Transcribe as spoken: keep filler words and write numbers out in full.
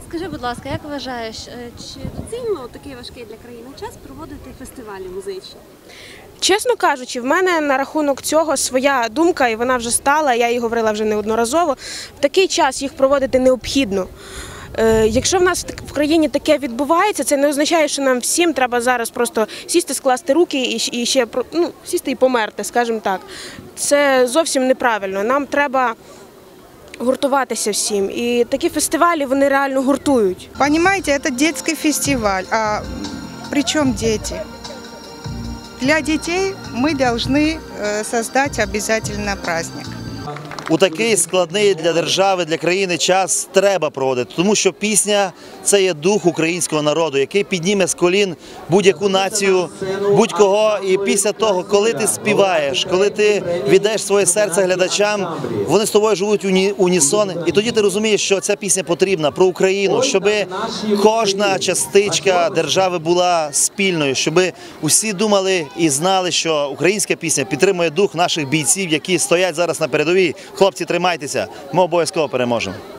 Скажи, будь ласка, як вважаєш, чи доцільно у такий важкий для країни час проводити фестивалі музичні? Чесно кажучи, в мене на рахунок цього своя думка, і вона вже стала, я їй говорила вже неодноразово, в такий час їх проводити необхідно. Якщо в нас в країні таке відбувається, це не означає, що нам всім треба зараз просто сісти, скласти руки і ще ну, сісти і померти, скажімо так. Це зовсім неправильно. Нам треба гуртуватися всім. І такі фестивалі, вони реально гуртують. Понимаете, це дитячий фестиваль. А при чому діти? Для дітей ми повинні створити обов'язково праздник. У такий складний для держави, для країни час треба проводити, тому що пісня – це є дух українського народу, який підніме з колін будь-яку націю, будь-кого. І після того, коли ти співаєш, коли ти віддаєш своє серце глядачам, вони з тобою живуть унісон, і тоді ти розумієш, що ця пісня потрібна про Україну, щоб кожна частичка держави була спільною, щоб усі думали і знали, що українська пісня підтримує дух наших бійців, які стоять зараз на передовій. Хлопці, тримайтеся, ми обов'язково переможемо.